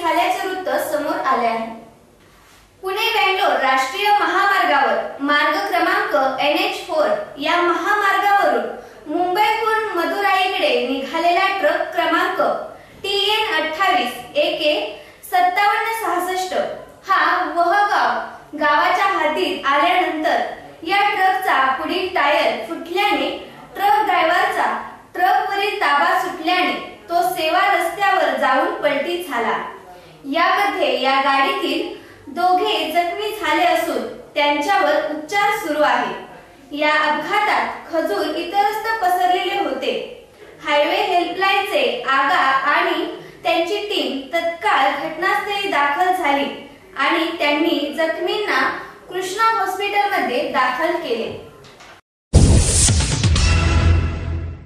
झाल्याचे वृत्त समोर आले आहे। पुणे बेंगलोर राष्ट्रीय महामार्गावर मार्ग क्रमांक NH4 या महामार्गावरून मुंबईहून मदुराईकडे निघालेला ट्रक क्रमांक TN 28 AK 5766 हा वहगाव गावाच्या हद्दीत आल्यानंतर या ट्रकचा पुढील टायर फुटल्याने ट्रक ड्रायव्हरचा ट्रकवरील ताबा सुटल्याने तो सेवा रस्त्यावर जाऊन पलटी झाला। यामध्ये या गाडीतील दोघे जखमी झाले असून त्यांच्यावर उपचार सुरू आहे। या अपघातात खजूर इतरत्र पसरलेले होते। हायवे हेल्पलाईनचे आगा आणि त्यांची टीम तत्काळ घटनास्थळी दाखल झाली आणि त्यांनी जखमींना कृष्णा हॉस्पिटलमध्ये दाखल केले।